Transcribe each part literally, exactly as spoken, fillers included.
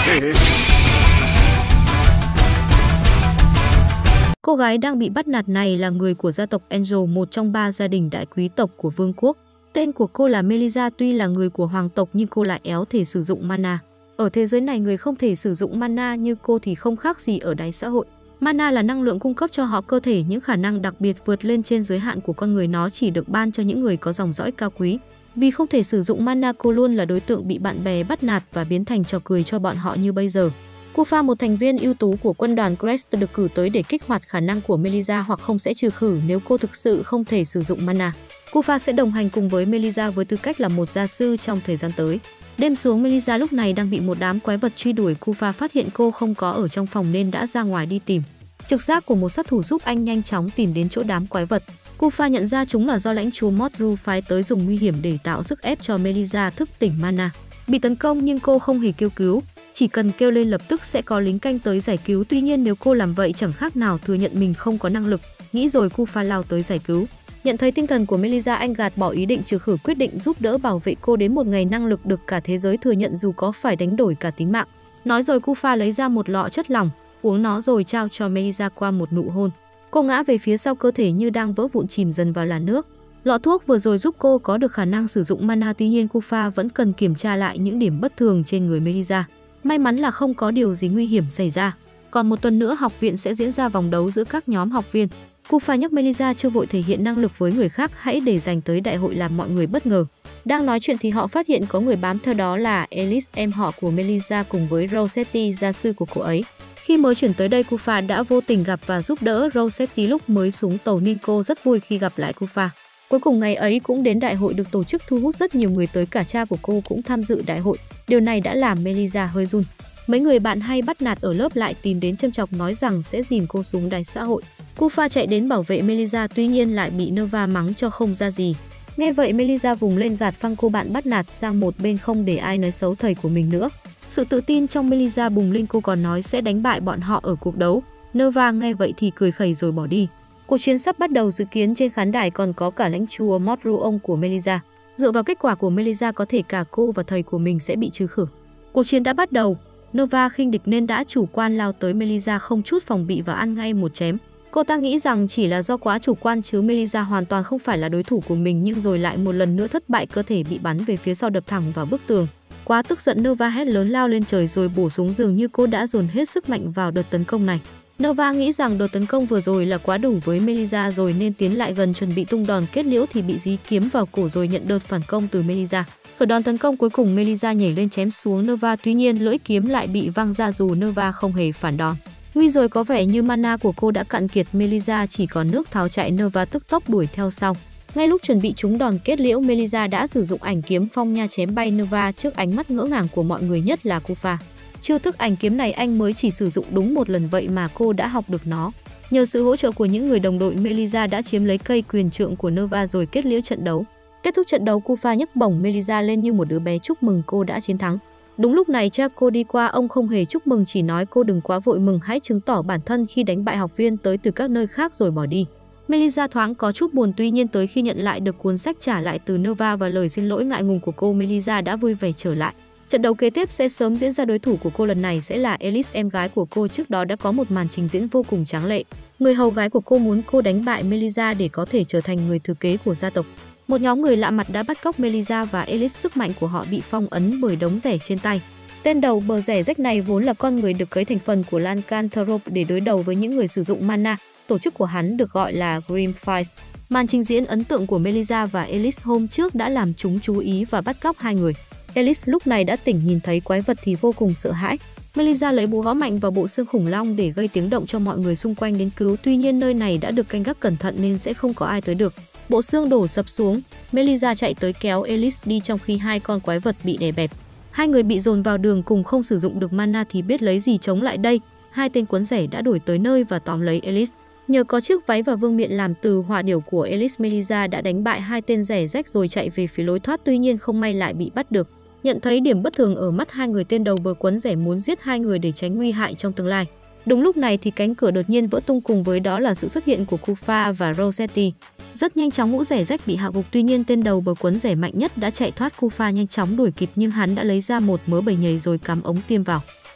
Cô gái đang bị bắt nạt này là người của gia tộc Angel, một trong ba gia đình đại quý tộc của vương quốc. Tên của cô là Melissa, tuy là người của hoàng tộc nhưng cô lại éo thể sử dụng mana. Ở thế giới này, người không thể sử dụng mana như cô thì không khác gì ở đáy xã hội. Mana là năng lượng cung cấp cho họ cơ thể những khả năng đặc biệt vượt lên trên giới hạn của con người, nó chỉ được ban cho những người có dòng dõi cao quý. Vì không thể sử dụng mana, cô luôn là đối tượng bị bạn bè bắt nạt và biến thành trò cười cho bọn họ như bây giờ. Kufa, một thành viên ưu tú của quân đoàn Crest, được cử tới để kích hoạt khả năng của Melissa, hoặc không sẽ trừ khử nếu cô thực sự không thể sử dụng mana. Kufa sẽ đồng hành cùng với Melissa với tư cách là một gia sư trong thời gian tới. Đêm xuống, Melissa lúc này đang bị một đám quái vật truy đuổi. Kufa phát hiện cô không có ở trong phòng nên đã ra ngoài đi tìm. Trực giác của một sát thủ giúp anh nhanh chóng tìm đến chỗ đám quái vật. Kufa nhận ra chúng là do lãnh chúa Modru phái tới dùng nguy hiểm để tạo sức ép cho Melissa thức tỉnh mana. Bị tấn công nhưng cô không hề kêu cứu, chỉ cần kêu lên lập tức sẽ có lính canh tới giải cứu. Tuy nhiên nếu cô làm vậy chẳng khác nào thừa nhận mình không có năng lực. Nghĩ rồi, Kufa lao tới giải cứu. Nhận thấy tinh thần của Melissa, anh gạt bỏ ý định trừ khử, quyết định giúp đỡ bảo vệ cô đến một ngày năng lực được cả thế giới thừa nhận dù có phải đánh đổi cả tính mạng. Nói rồi, Kufa lấy ra một lọ chất lỏng, uống nó rồi trao cho Melissa qua một nụ hôn. Cô ngã về phía sau, cơ thể như đang vỡ vụn, chìm dần vào làn nước. Lọ thuốc vừa rồi giúp cô có được khả năng sử dụng mana, tuy nhiên Kufa vẫn cần kiểm tra lại những điểm bất thường trên người Melissa. May mắn là không có điều gì nguy hiểm xảy ra. Còn một tuần nữa học viện sẽ diễn ra vòng đấu giữa các nhóm học viên. Kufa nhắc Melissa chưa vội thể hiện năng lực với người khác, hãy để dành tới đại hội làm mọi người bất ngờ. Đang nói chuyện thì họ phát hiện có người bám theo, đó là Elise, em họ của Melissa, cùng với Rossetti, gia sư của cô ấy. Khi mới chuyển tới đây, Kufa đã vô tình gặp và giúp đỡ Rossetti lúc mới xuống tàu Nico, rất vui khi gặp lại Kufa. Cuối cùng ngày ấy cũng đến đại hội được tổ chức, thu hút rất nhiều người tới, cả cha của cô cũng tham dự đại hội. Điều này đã làm Melissa hơi run. Mấy người bạn hay bắt nạt ở lớp lại tìm đến châm chọc, nói rằng sẽ dìm cô xuống đáy xã hội. Kufa chạy đến bảo vệ Melissa, tuy nhiên lại bị Nova mắng cho không ra gì. Nghe vậy, Melissa vùng lên gạt phăng cô bạn bắt nạt sang một bên, không để ai nói xấu thầy của mình nữa. Sự tự tin trong Melissa bùng lên, cô còn nói sẽ đánh bại bọn họ ở cuộc đấu. Nova nghe vậy thì cười khẩy rồi bỏ đi. Cuộc chiến sắp bắt đầu, dự kiến trên khán đài còn có cả lãnh chúa Modru, ông của Melissa. Dựa vào kết quả của Melissa, có thể cả cô và thầy của mình sẽ bị trừ khử. Cuộc chiến đã bắt đầu. Nova khinh địch nên đã chủ quan lao tới Melissa, không chút phòng bị và ăn ngay một chém. Cô ta nghĩ rằng chỉ là do quá chủ quan chứ Melissa hoàn toàn không phải là đối thủ của mình, nhưng rồi lại một lần nữa thất bại, cơ thể bị bắn về phía sau, đập thẳng vào bức tường. Quá tức giận, Nova hét lớn lao lên trời rồi bổ súng, dường như cô đã dồn hết sức mạnh vào đợt tấn công này. Nova nghĩ rằng đợt tấn công vừa rồi là quá đủ với Melissa rồi nên tiến lại gần chuẩn bị tung đòn kết liễu thì bị dí kiếm vào cổ rồi nhận đợt phản công từ Melissa. Ở đòn tấn công cuối cùng, Melissa nhảy lên chém xuống Nova, tuy nhiên lưỡi kiếm lại bị văng ra dù Nova không hề phản đòn. Nguy rồi, có vẻ như mana của cô đã cạn kiệt, Melissa chỉ còn nước tháo chạy. Nova tức tốc đuổi theo sau. Ngay lúc chuẩn bị trúng đòn kết liễu, Melissa đã sử dụng ảnh kiếm phong nha chém bay Nova trước ánh mắt ngỡ ngàng của mọi người, nhất là Kufa. Chiêu thức ảnh kiếm này anh mới chỉ sử dụng đúng một lần, vậy mà cô đã học được nó. Nhờ sự hỗ trợ của những người đồng đội, Melissa đã chiếm lấy cây quyền trượng của Nova rồi kết liễu trận đấu. Kết thúc trận đấu, Kufa nhấc bổng Melissa lên như một đứa bé, chúc mừng cô đã chiến thắng. Đúng lúc này cha cô đi qua, ông không hề chúc mừng, chỉ nói cô đừng quá vội mừng, hãy chứng tỏ bản thân khi đánh bại học viên tới từ các nơi khác rồi bỏ đi. Melissa thoáng có chút buồn, tuy nhiên tới khi nhận lại được cuốn sách trả lại từ Nova và lời xin lỗi ngại ngùng của cô, Melissa đã vui vẻ trở lại. Trận đấu kế tiếp sẽ sớm diễn ra, đối thủ của cô lần này sẽ là Elise, em gái của cô. Trước đó đã có một màn trình diễn vô cùng tráng lệ. Người hầu gái của cô muốn cô đánh bại Melissa để có thể trở thành người thừa kế của gia tộc. Một nhóm người lạ mặt đã bắt cóc Melissa và Elise, sức mạnh của họ bị phong ấn bởi đống rẻ trên tay. Tên đầu bờ rẻ rách này vốn là con người được cấy thành phần của Lycanthrope để đối đầu với những người sử dụng mana. Tổ chức của hắn được gọi là Grimfights. Màn trình diễn ấn tượng của Melissa và Elise hôm trước đã làm chúng chú ý và bắt cóc hai người. Elise lúc này đã tỉnh, nhìn thấy quái vật thì vô cùng sợ hãi. Melissa lấy búa gõ mạnh vào bộ xương khủng long để gây tiếng động cho mọi người xung quanh đến cứu. Tuy nhiên nơi này đã được canh gác cẩn thận nên sẽ không có ai tới được. Bộ xương đổ sập xuống, Melissa chạy tới kéo Elise đi trong khi hai con quái vật bị đè bẹp. Hai người bị dồn vào đường cùng, không sử dụng được mana thì biết lấy gì chống lại đây. Hai tên quấn rẻ đã đuổi tới nơi và tóm lấy Elise. Nhờ có chiếc váy và vương miện làm từ hỏa điểu của Elise, Melissa đã đánh bại hai tên rẻ rách rồi chạy về phía lối thoát, tuy nhiên không may lại bị bắt được. Nhận thấy điểm bất thường ở mắt hai người, tên đầu bờ quấn rẻ muốn giết hai người để tránh nguy hại trong tương lai. Đúng lúc này thì cánh cửa đột nhiên vỡ tung, cùng với đó là sự xuất hiện của Kufa và Rossetti. Rất nhanh chóng ngũ rẻ rách bị hạ gục, tuy nhiên tên đầu bờ quấn rẻ mạnh nhất đã chạy thoát. Kufa nhanh chóng đuổi kịp nhưng hắn đã lấy ra một mớ bầy nhầy rồi cắm ống tiêm vào.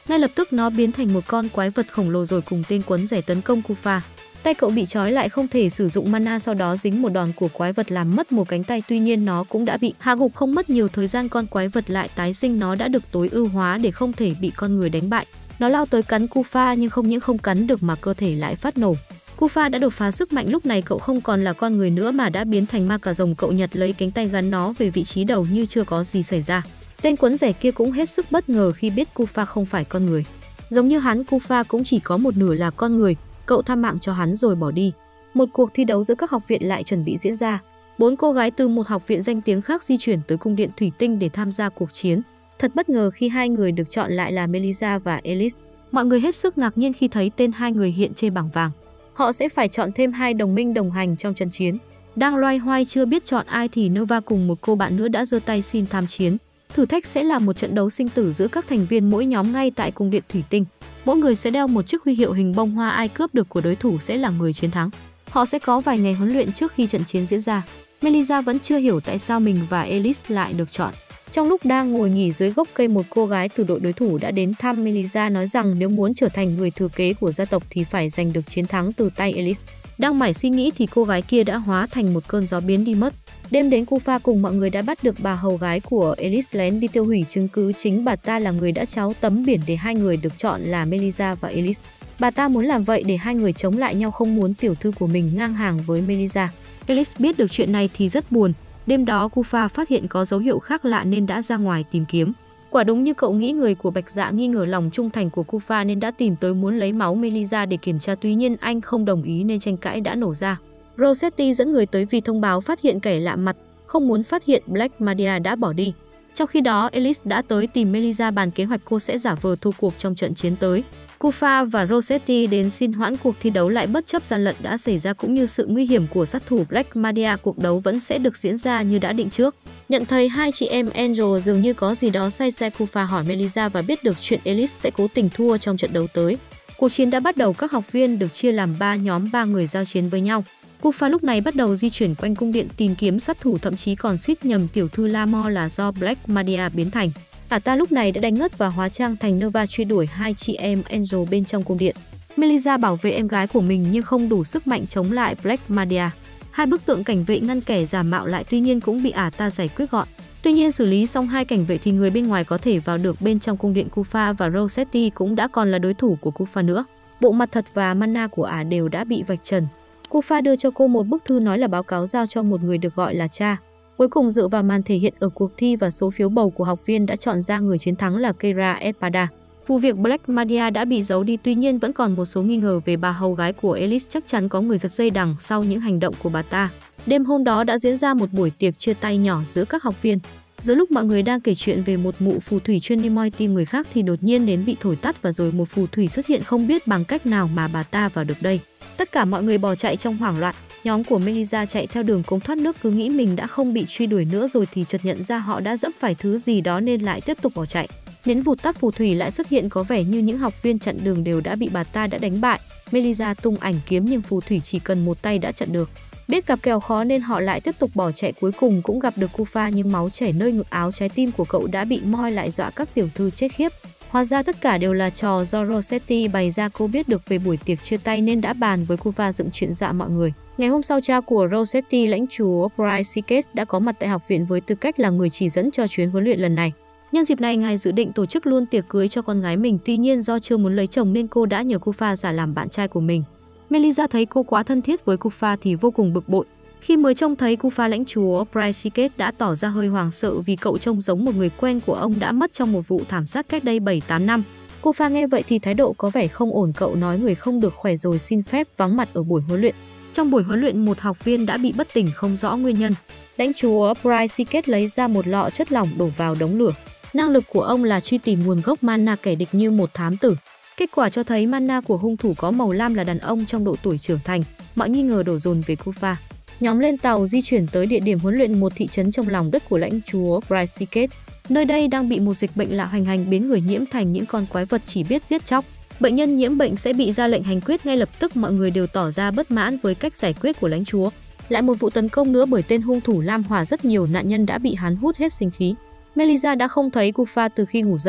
Ngay lập tức nó biến thành một con quái vật khổng lồ rồi cùng tên quấn rẻ tấn công Kufa. Tay cậu bị trói lại không thể sử dụng mana, sau đó dính một đòn của quái vật làm mất một cánh tay, tuy nhiên nó cũng đã bị hạ gục. Không mất nhiều thời gian con quái vật lại tái sinh, nó đã được tối ưu hóa để không thể bị con người đánh bại. Nó lao tới cắn Kufa nhưng không những không cắn được mà cơ thể lại phát nổ. Kufa đã đột phá sức mạnh, lúc này cậu không còn là con người nữa mà đã biến thành ma cà rồng. Cậu nhặt lấy cánh tay gắn nó về vị trí đầu như chưa có gì xảy ra. Tên quấn rẻ kia cũng hết sức bất ngờ khi biết Kufa không phải con người. Giống như hắn, Kufa cũng chỉ có một nửa là con người. Cậu tha mạng cho hắn rồi bỏ đi. Một cuộc thi đấu giữa các học viện lại chuẩn bị diễn ra. Bốn cô gái từ một học viện danh tiếng khác di chuyển tới cung điện thủy tinh để tham gia cuộc chiến. Thật bất ngờ khi hai người được chọn lại là Melissa và Alice. Mọi người hết sức ngạc nhiên khi thấy tên hai người hiện trên bảng vàng. Họ sẽ phải chọn thêm hai đồng minh đồng hành trong trận chiến. Đang loay hoay chưa biết chọn ai thì Nova cùng một cô bạn nữa đã giơ tay xin tham chiến. Thử thách sẽ là một trận đấu sinh tử giữa các thành viên mỗi nhóm ngay tại cung điện thủy tinh. Mỗi người sẽ đeo một chiếc huy hiệu hình bông hoa, ai cướp được của đối thủ sẽ là người chiến thắng. Họ sẽ có vài ngày huấn luyện trước khi trận chiến diễn ra. Melissa vẫn chưa hiểu tại sao mình và Alice lại được chọn. Trong lúc đang ngồi nghỉ dưới gốc cây, một cô gái từ đội đối thủ đã đến thăm Melissa, nói rằng nếu muốn trở thành người thừa kế của gia tộc thì phải giành được chiến thắng từ tay Alice. Đang mải suy nghĩ thì cô gái kia đã hóa thành một cơn gió biến đi mất. Đêm đến, Kufa cùng mọi người đã bắt được bà hầu gái của Alice lén đi tiêu hủy chứng cứ. Chính bà ta là người đã tráo tấm biển để hai người được chọn là Melissa và Alice. Bà ta muốn làm vậy để hai người chống lại nhau, không muốn tiểu thư của mình ngang hàng với Melissa. Alice biết được chuyện này thì rất buồn. Đêm đó Kufa phát hiện có dấu hiệu khác lạ nên đã ra ngoài tìm kiếm. Quả đúng như cậu nghĩ, người của Bạch Dạ nghi ngờ lòng trung thành của Kufa nên đã tìm tới muốn lấy máu Melissa để kiểm tra, tuy nhiên anh không đồng ý nên tranh cãi đã nổ ra. Rossetti dẫn người tới vì thông báo phát hiện kẻ lạ mặt, không muốn phát hiện Black Madia đã bỏ đi. Trong khi đó, Alice đã tới tìm Melissa bàn kế hoạch cô sẽ giả vờ thua cuộc trong trận chiến tới. Kufa và Rossetti đến xin hoãn cuộc thi đấu lại bất chấp gian lận đã xảy ra cũng như sự nguy hiểm của sát thủ Black Madia. Cuộc đấu vẫn sẽ được diễn ra như đã định trước. Nhận thấy hai chị em Angel dường như có gì đó say xe, Kufa hỏi Melissa và biết được chuyện Alice sẽ cố tình thua trong trận đấu tới. Cuộc chiến đã bắt đầu, các học viên được chia làm ba nhóm, ba người giao chiến với nhau. Kufa lúc này bắt đầu di chuyển quanh cung điện tìm kiếm sát thủ, thậm chí còn suýt nhầm tiểu thư Lamore là do Black Madia biến thành. Ả ta lúc này đã đánh ngất và hóa trang thành Nova truy đuổi hai chị em Angel bên trong cung điện. Melissa bảo vệ em gái của mình nhưng không đủ sức mạnh chống lại Black Madia. Hai bức tượng cảnh vệ ngăn kẻ giả mạo lại, tuy nhiên cũng bị Ả ta giải quyết gọn. Tuy nhiên xử lý xong hai cảnh vệ thì người bên ngoài có thể vào được bên trong cung điện. Kufa và Rossetti cũng đã còn là đối thủ của Kufa nữa. Bộ mặt thật và mana của Ả đều đã bị vạch trần. Kufa đưa cho cô một bức thư nói là báo cáo giao cho một người được gọi là cha. Cuối cùng dựa vào màn thể hiện ở cuộc thi và số phiếu bầu của học viên đã chọn ra người chiến thắng là Keira Espada. Vụ việc Black Madia đã bị giấu đi, tuy nhiên vẫn còn một số nghi ngờ về bà hầu gái của Alice, chắc chắn có người giật dây đằng sau những hành động của bà ta. Đêm hôm đó đã diễn ra một buổi tiệc chia tay nhỏ giữa các học viên. Giữa lúc mọi người đang kể chuyện về một mụ phù thủy chuyên đi moi tim người khác thì đột nhiên nến bị thổi tắt và rồi một phù thủy xuất hiện, không biết bằng cách nào mà bà ta vào được đây. Tất cả mọi người bỏ chạy trong hoảng loạn. Nhóm của Melissa chạy theo đường cống thoát nước, cứ nghĩ mình đã không bị truy đuổi nữa rồi thì chợt nhận ra họ đã dẫm phải thứ gì đó nên lại tiếp tục bỏ chạy. Nến vụt tắt, phù thủy lại xuất hiện, có vẻ như những học viên chặn đường đều đã bị bà ta đã đánh bại. Melissa tung ảnh kiếm nhưng phù thủy chỉ cần một tay đã chặn được. Biết gặp kèo khó nên họ lại tiếp tục bỏ chạy, cuối cùng cũng gặp được Kufa nhưng máu chảy nơi ngực áo, trái tim của cậu đã bị moi lại, dọa các tiểu thư chết khiếp. Hóa ra tất cả đều là trò do Rossetti bày ra. Cô biết được về buổi tiệc chia tay nên đã bàn với Kufa dựng chuyện dọa mọi người. Ngày hôm sau, cha của Rossetti, lãnh chúa Brysicate, đã có mặt tại học viện với tư cách là người chỉ dẫn cho chuyến huấn luyện lần này. Nhân dịp này, ngài dự định tổ chức luôn tiệc cưới cho con gái mình, tuy nhiên do chưa muốn lấy chồng nên cô đã nhờ Kufa giả làm bạn trai của mình. Melissa thấy cô quá thân thiết với Kufa thì vô cùng bực bội. Khi mới trông thấy Kufa, lãnh chúa Brysicate đã tỏ ra hơi hoảng sợ vì cậu trông giống một người quen của ông đã mất trong một vụ thảm sát cách đây bảy tám năm. Kufa nghe vậy thì thái độ có vẻ không ổn, cậu nói người không được khỏe rồi xin phép vắng mặt ở buổi huấn luyện. Trong buổi huấn luyện, một học viên đã bị bất tỉnh không rõ nguyên nhân. Lãnh chúa Brysicate lấy ra một lọ chất lỏng đổ vào đống lửa. Năng lực của ông là truy tìm nguồn gốc mana kẻ địch như một thám tử. Kết quả cho thấy mana của hung thủ có màu lam, là đàn ông trong độ tuổi trưởng thành. Mọi nghi ngờ đổ dồn về Kufa. Nhóm lên tàu di chuyển tới địa điểm huấn luyện, một thị trấn trong lòng đất của lãnh chúa Brysicate. Nơi đây đang bị một dịch bệnh lạ hoành hành, biến người nhiễm thành những con quái vật chỉ biết giết chóc. Bệnh nhân nhiễm bệnh sẽ bị ra lệnh hành quyết ngay lập tức. Mọi người đều tỏ ra bất mãn với cách giải quyết của lãnh chúa. Lại một vụ tấn công nữa bởi tên hung thủ lam hỏa, rất nhiều nạn nhân đã bị hắn hút hết sinh khí. Melissa đã không thấy Kufa từ khi ngủ dậy.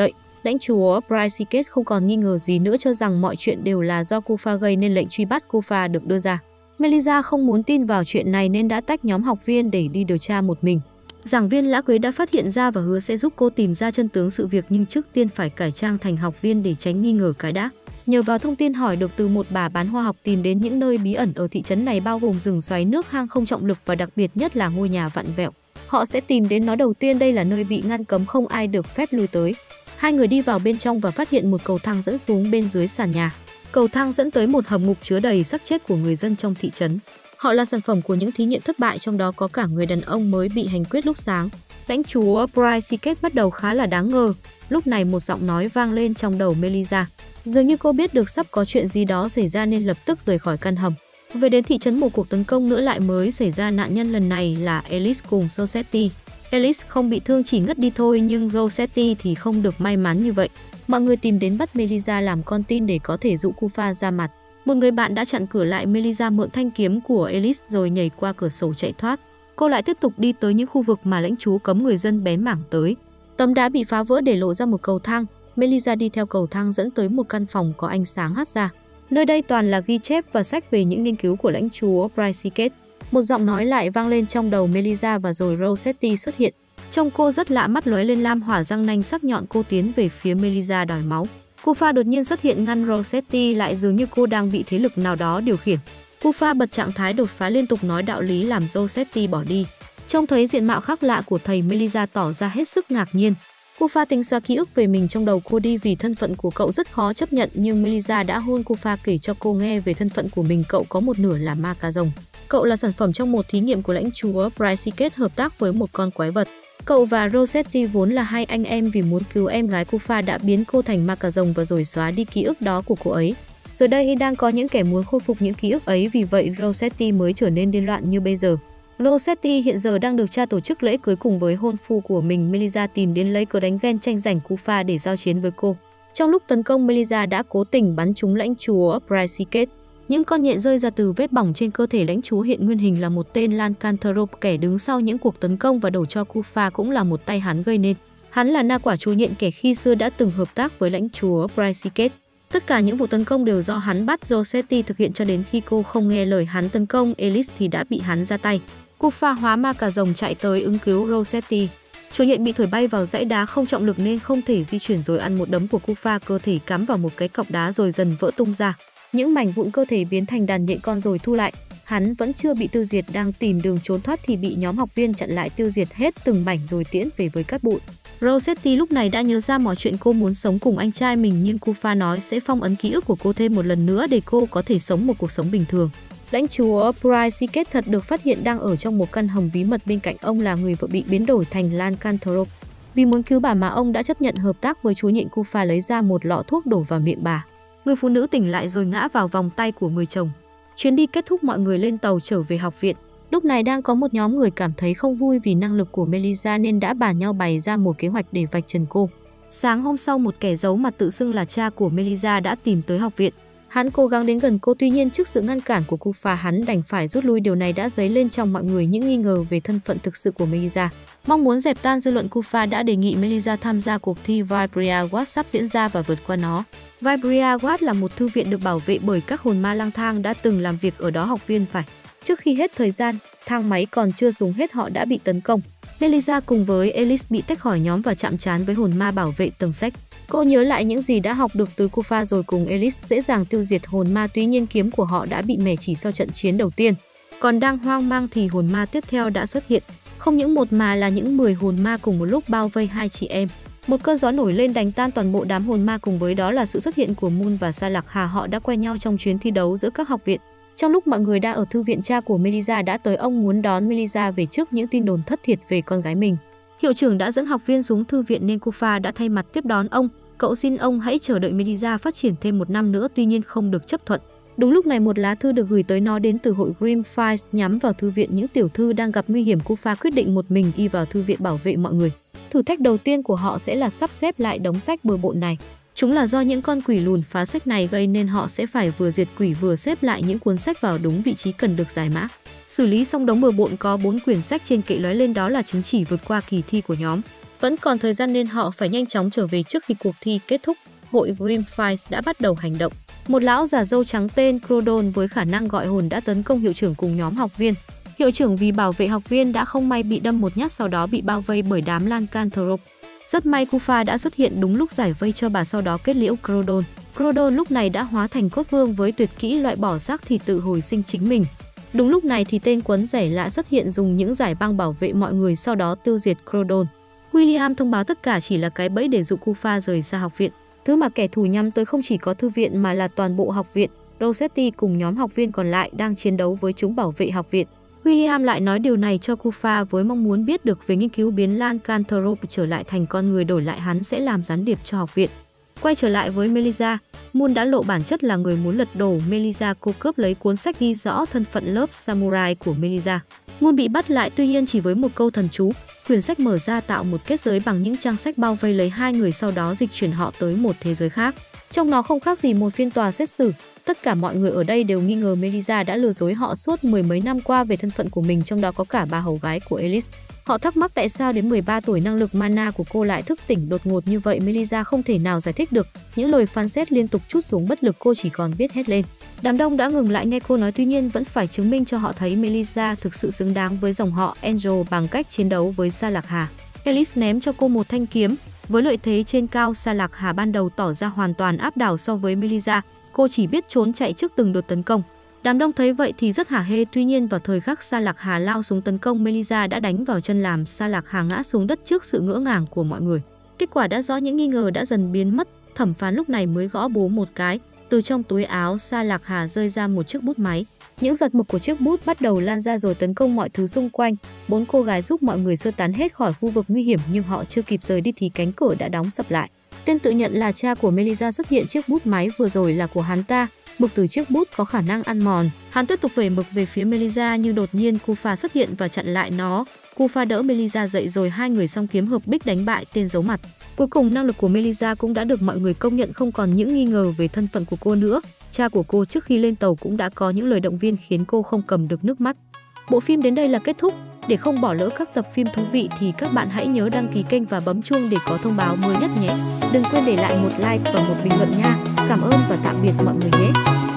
Lãnh chúa Brysicate không còn nghi ngờ gì nữa, cho rằng mọi chuyện đều là do Kufa gây nên lệnh truy bắt Kufa được đưa ra. Melissa không muốn tin vào chuyện này nên đã tách nhóm học viên để đi điều tra một mình. Giảng viên Lã Quế đã phát hiện ra và hứa sẽ giúp cô tìm ra chân tướng sự việc, nhưng trước tiên phải cải trang thành học viên để tránh nghi ngờ cái đã. Nhờ vào thông tin hỏi được từ một bà bán hoa học tìm đến những nơi bí ẩn ở thị trấn này, bao gồm rừng xoáy nước, hang không trọng lực và đặc biệt nhất là ngôi nhà vặn vẹo. Họ sẽ tìm đến nó đầu tiên, đây là nơi bị ngăn cấm, không ai được phép lui tới. Hai người đi vào bên trong và phát hiện một cầu thang dẫn xuống bên dưới sàn nhà. Cầu thang dẫn tới một hầm ngục chứa đầy xác chết của người dân trong thị trấn. Họ là sản phẩm của những thí nghiệm thất bại, trong đó có cả người đàn ông mới bị hành quyết lúc sáng. Lãnh chúa Brysicate bắt đầu khá là đáng ngờ. Lúc này một giọng nói vang lên trong đầu Melissa. Dường như cô biết được sắp có chuyện gì đó xảy ra nên lập tức rời khỏi căn hầm. Về đến thị trấn, một cuộc tấn công nữa lại mới xảy ra. Nạn nhân lần này là Alice cùng Rossetti. Alice không bị thương, chỉ ngất đi thôi, nhưng Rossetti thì không được may mắn như vậy. Mọi người tìm đến bắt Melissa làm con tin để có thể dụ Kufa ra mặt. Một người bạn đã chặn cửa lại. Melissa mượn thanh kiếm của Alice rồi nhảy qua cửa sổ chạy thoát. Cô lại tiếp tục đi tới những khu vực mà lãnh chúa cấm người dân bén mảng tới. Tấm đá bị phá vỡ để lộ ra một cầu thang. Melissa đi theo cầu thang dẫn tới một căn phòng có ánh sáng hắt ra. Nơi đây toàn là ghi chép và sách về những nghiên cứu của lãnh chúa Brysicate. Một giọng nói lại vang lên trong đầu Melissa và rồi Rossetti xuất hiện. Trông cô rất lạ, mắt lóe lên lam hỏa, răng nanh sắc nhọn, cô tiến về phía Melissa đòi máu. Kufa đột nhiên xuất hiện ngăn Rossetti lại, dường như cô đang bị thế lực nào đó điều khiển. Kufa bật trạng thái đột phá liên tục nói đạo lý làm Rossetti bỏ đi. Trông thấy diện mạo khác lạ của thầy, Melissa tỏ ra hết sức ngạc nhiên. Kufa tính xóa ký ức về mình trong đầu cô đi vì thân phận của cậu rất khó chấp nhận, nhưng Melissa đã hôn Kufa kể cho cô nghe về thân phận của mình. Cậu có một nửa là ma cà rồng. Cậu là sản phẩm trong một thí nghiệm của lãnh chúa Brysicate hợp tác với một con quái vật. Cậu và Rossetti vốn là hai anh em, vì muốn cứu em gái Kufa đã biến cô thành ma cà rồng và rồi xóa đi ký ức đó của cô ấy. Giờ đây đang có những kẻ muốn khôi phục những ký ức ấy, vì vậy Rossetti mới trở nên điên loạn như bây giờ. Rossetti hiện giờ đang được cha tổ chức lễ cưới cùng với hôn phu của mình. Melissa tìm đến lấy cớ đánh ghen tranh giành Kufa để giao chiến với cô. Trong lúc tấn công, Melissa đã cố tình bắn trúng lãnh chúa Brysicate. Những con nhện rơi ra từ vết bỏng trên cơ thể lãnh chúa, hiện nguyên hình là một tên Lycanthrope, kẻ đứng sau những cuộc tấn công và đổ cho Kufa cũng là một tay hắn gây nên. Hắn là na quả chúa nhện, kẻ khi xưa đã từng hợp tác với lãnh chúa Brysicate. Tất cả những vụ tấn công đều do hắn bắt Rossetti thực hiện, cho đến khi cô không nghe lời hắn tấn công Alice thì đã bị hắn ra tay. Kufa hóa ma cà rồng chạy tới ứng cứu Rossetti. Chúa nhện bị thổi bay vào dãy đá không trọng lực nên không thể di chuyển, rồi ăn một đấm của Kufa, cơ thể cắm vào một cái cọc đá rồi dần vỡ tung ra. Những mảnh vụn cơ thể biến thành đàn nhện con rồi thu lại. Hắn vẫn chưa bị tiêu diệt, đang tìm đường trốn thoát thì bị nhóm học viên chặn lại, tiêu diệt hết từng mảnh rồi tiễn về với cát bụi. Rossetti lúc này đã nhớ ra mọi chuyện, cô muốn sống cùng anh trai mình, nhưng Kufa nói sẽ phong ấn ký ức của cô thêm một lần nữa để cô có thể sống một cuộc sống bình thường. Lãnh chúa Brysicate thật được phát hiện đang ở trong một căn hầm bí mật, bên cạnh ông là người vợ bị biến đổi thành Lycanthrope. Vì muốn cứu bà mà ông đã chấp nhận hợp tác với chúa nhện. Kufa lấy ra một lọ thuốc đổ vào miệng bà. Người phụ nữ tỉnh lại rồi ngã vào vòng tay của người chồng. Chuyến đi kết thúc, mọi người lên tàu trở về học viện. Lúc này đang có một nhóm người cảm thấy không vui vì năng lực của Melissa nên đã bàn nhau bày ra một kế hoạch để vạch trần cô. Sáng hôm sau, một kẻ giấu mặt tự xưng là cha của Melissa đã tìm tới học viện. Hắn cố gắng đến gần cô, tuy nhiên trước sự ngăn cản của Kufa, hắn đành phải rút lui. Điều này đã dấy lên trong mọi người những nghi ngờ về thân phận thực sự của Melissa. Mong muốn dẹp tan dư luận, Kufa đã đề nghị Melissa tham gia cuộc thi Vibria Ward sắp diễn ra và vượt qua nó. Vibria Ward là một thư viện được bảo vệ bởi các hồn ma lang thang đã từng làm việc ở đó. Học viên phải trước khi hết thời gian, thang máy còn chưa xuống hết họ đã bị tấn công. Melissa cùng với Alice bị tách khỏi nhóm và chạm trán với hồn ma bảo vệ tầng sách. Cô nhớ lại những gì đã học được từ Kufa rồi cùng Alice dễ dàng tiêu diệt hồn ma, tuy nhiên kiếm của họ đã bị mẻ chỉ sau trận chiến đầu tiên. Còn đang hoang mang thì hồn ma tiếp theo đã xuất hiện. Không những một mà là những mười hồn ma cùng một lúc bao vây hai chị em. Một cơn gió nổi lên đánh tan toàn bộ đám hồn ma, cùng với đó là sự xuất hiện của Moon và Sa Lạc Hà. Họ đã quen nhau trong chuyến thi đấu giữa các học viện. Trong lúc mọi người đang ở thư viện, cha của Melissa đã tới, ông muốn đón Melissa về trước những tin đồn thất thiệt về con gái mình. Hiệu trưởng đã dẫn học viên xuống thư viện nên Kufa đã thay mặt tiếp đón ông. Cậu xin ông hãy chờ đợi Melissa phát triển thêm một năm nữa, tuy nhiên không được chấp thuận. Đúng lúc này một lá thư được gửi tới nó đến từ hội Grim Files nhắm vào thư viện những tiểu thư đang gặp nguy hiểm. Kufa quyết định một mình đi vào thư viện bảo vệ mọi người. Thử thách đầu tiên của họ sẽ là sắp xếp lại đống sách bừa bộn này. Chúng là do những con quỷ lùn phá sách này gây nên, họ sẽ phải vừa diệt quỷ vừa xếp lại những cuốn sách vào đúng vị trí cần được giải mã. Xử lý xong đống bừa bộn, có bốn quyển sách trên kệ lóe lên, đó là chứng chỉ vượt qua kỳ thi của nhóm. Vẫn còn thời gian nên họ phải nhanh chóng trở về trước khi cuộc thi kết thúc. Hội Grimfire đã bắt đầu hành động. Một lão già râu trắng tên Crodon với khả năng gọi hồn đã tấn công hiệu trưởng cùng nhóm học viên. Hiệu trưởng vì bảo vệ học viên đã không may bị đâm một nhát, sau đó bị bao vây bởi đám Lycanthrope. Rất may Kufa đã xuất hiện đúng lúc giải vây cho bà, sau đó kết liễu Crodon. Crodon lúc này đã hóa thành cốt vương với tuyệt kỹ loại bỏ xác thịt tự hồi sinh chính mình. Đúng lúc này thì tên quấn rẻ lạ xuất hiện dùng những giải băng bảo vệ mọi người, sau đó tiêu diệt Crodon. William thông báo tất cả chỉ là cái bẫy để dụ Kufa rời xa học viện. Thứ mà kẻ thù nhắm tới không chỉ có thư viện mà là toàn bộ học viện. Rossetti cùng nhóm học viên còn lại đang chiến đấu với chúng bảo vệ học viện. William lại nói điều này cho Kufa với mong muốn biết được về nghiên cứu biến Lycanthrope trở lại thành con người, đổi lại hắn sẽ làm gián điệp cho học viện. Quay trở lại với Melissa, Moon đã lộ bản chất là người muốn lật đổ Melissa. Cô cướp lấy cuốn sách ghi rõ thân phận lớp samurai của Melissa. Moon bị bắt lại, tuy nhiên chỉ với một câu thần chú, quyển sách mở ra tạo một kết giới bằng những trang sách bao vây lấy hai người, sau đó dịch chuyển họ tới một thế giới khác. Trong nó không khác gì một phiên tòa xét xử. Tất cả mọi người ở đây đều nghi ngờ Melissa đã lừa dối họ suốt mười mấy năm qua về thân phận của mình, trong đó có cả bà hầu gái của Alice. Họ thắc mắc tại sao đến mười ba tuổi năng lực mana của cô lại thức tỉnh đột ngột như vậy. Melissa không thể nào giải thích được. Những lời phán xét liên tục trút xuống, bất lực cô chỉ còn biết hét lên. Đám đông đã ngừng lại nghe cô nói, tuy nhiên vẫn phải chứng minh cho họ thấy Melissa thực sự xứng đáng với dòng họ Angel bằng cách chiến đấu với Sa Lạc Hà. Alice ném cho cô một thanh kiếm. Với lợi thế trên cao, Sa Lạc Hà ban đầu tỏ ra hoàn toàn áp đảo so với Melissa. Cô chỉ biết trốn chạy trước từng đợt tấn công. Đám đông thấy vậy thì rất hả hê, tuy nhiên vào thời khắc Sa Lạc Hà lao xuống tấn công, Melissa đã đánh vào chân làm Sa Lạc Hà ngã xuống đất trước sự ngỡ ngàng của mọi người. Kết quả đã rõ, những nghi ngờ đã dần biến mất. Thẩm phán lúc này mới gõ bố một cái. Từ trong túi áo Sa Lạc Hà rơi ra một chiếc bút máy. Những giọt mực của chiếc bút bắt đầu lan ra rồi tấn công mọi thứ xung quanh. Bốn cô gái giúp mọi người sơ tán hết khỏi khu vực nguy hiểm, nhưng họ chưa kịp rời đi thì cánh cửa đã đóng sập lại. Tên tự nhận là cha của Melissa xuất hiện, chiếc bút máy vừa rồi là của hắn ta. Mực từ chiếc bút có khả năng ăn mòn. Hắn tiếp tục vẩy mực về phía Melissa, nhưng đột nhiên Kufa xuất hiện và chặn lại nó. Kufa đỡ Melissa dậy rồi hai người song kiếm hợp bích đánh bại tên giấu mặt. Cuối cùng năng lực của Melissa cũng đã được mọi người công nhận, không còn những nghi ngờ về thân phận của cô nữa. Cha của cô trước khi lên tàu cũng đã có những lời động viên khiến cô không cầm được nước mắt. Bộ phim đến đây là kết thúc. Để không bỏ lỡ các tập phim thú vị thì các bạn hãy nhớ đăng ký kênh và bấm chuông để có thông báo mới nhất nhé. Đừng quên để lại một like và một bình luận nha. Cảm ơn và tạm biệt mọi người nhé.